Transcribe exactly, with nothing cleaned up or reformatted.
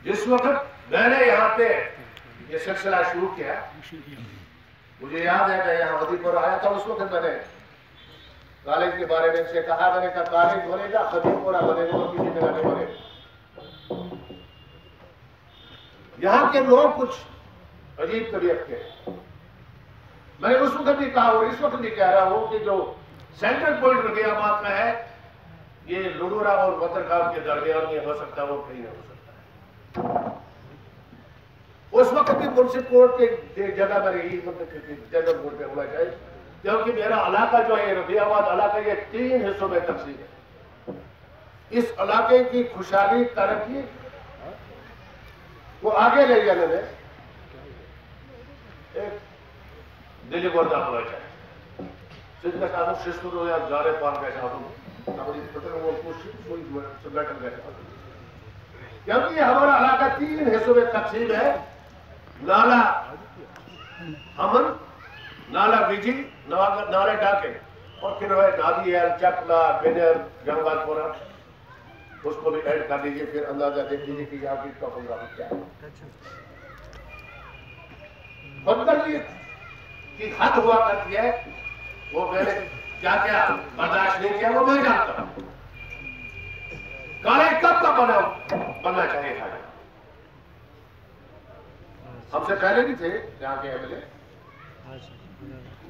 जिस वक्त मैंने यहाँ पे ये सिलसिला शुरू किया, मुझे याद है मैं यहाँ हदीपुरा आया था, उस वक्त मैंने कॉलेज के बारे में से कहा, मैंने कहा कॉलेज बनेगा, हदीपुरा बनेगा और किसी जगह नहीं बनेगा। यहाँ के लोग कुछ अजीब तबीयत के। मैंने उस वक्त भी कहा और इस वक्त भी कह रहा हूं कि जो सेंट्रल पॉइंट रफियाबाद का है, ये लुडोरा और बतरगाम के दरमियान में हो सकता है, वो कहीं नहीं हो सकता है। उस वक्त भी मुंसिफ कोर्ट के जगह में यही मतलब जनरल कोर्ट पे होना चाहिए, क्योंकि मेरा इलाका जो है रफियाबाद इलाका, ये तीन हिस्सों में तकसीम है। इस इलाके की खुशहाली तरक्की वो आगे ले जाने में एक दिल्ली वर्दा होना चाहिए। सिद्ध का शिस्तुर या जारे पान कैसा हो, वो संगठन कैसा, क्योंकि हमारा इलाका तीन हिस्सों में तकसीम है। नाला अमन, नाला विजी, नाला डाके और फिर है नादी है चकला बेनर जंगलपुरा, उसको भी ऐड कर दीजिए, फिर अंदाजा देख लीजिए कि यहाँ की टोपोग्राफी क्या है। बदतमीजी की हद हुआ करती है, वो मैंने क्या क्या बर्दाश्त नहीं किया वो मैं जानता हूं। कॉलेज कब का बना बनना चाहिए था, हमसे पहले भी थे यहाँ के एमएलए,